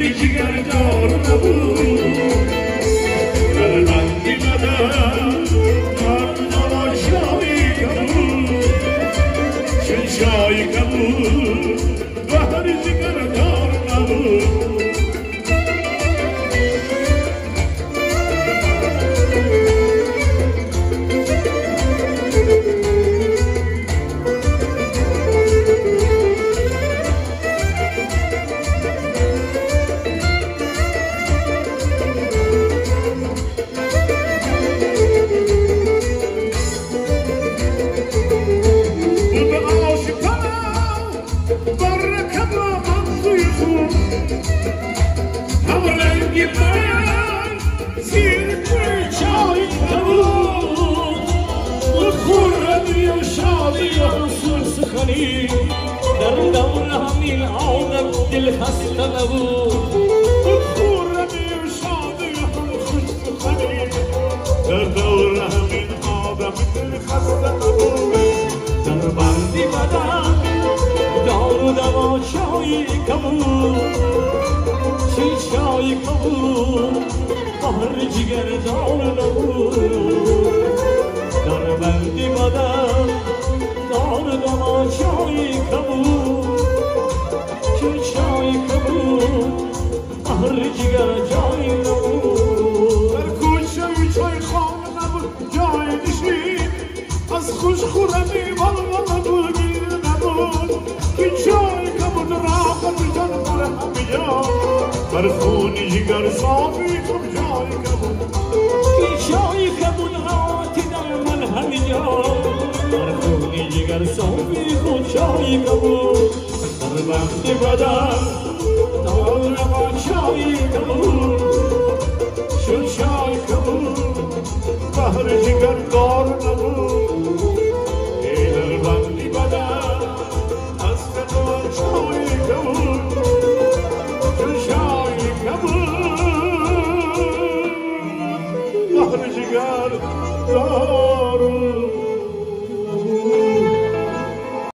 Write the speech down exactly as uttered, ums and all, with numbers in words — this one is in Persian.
जिगर दौर नबूद در بندی مدن من نواشایی کبود شنشایی کبود و هر جگر دار نبود در دور همین عالم دل خسته نبود خورمی و شادی هم خوش سخنی در دور همین آدم دل خسته نبود در بندی بدن دار و دوا چای کبود چای کبود بهر جگر دار نبود در بندی بدن دار دما چای کبود چای کبود بهر جگر جای نبود در کوچه چای خانه نبود جای نشین از خوش خورمی والا نبود نبود که چای کبود راحت جان بر همه جا بر خون جگر صافی کم جای کبود که چای کبود راحت در من همه جا بر خون جگر صافی کم جای کبود در وقت بدن دار نما چای کبود شد چای کبود بهر جگر دار نبود ای در بندی بدن از کتوان چای کبود شد چای کبود بهر جگر دار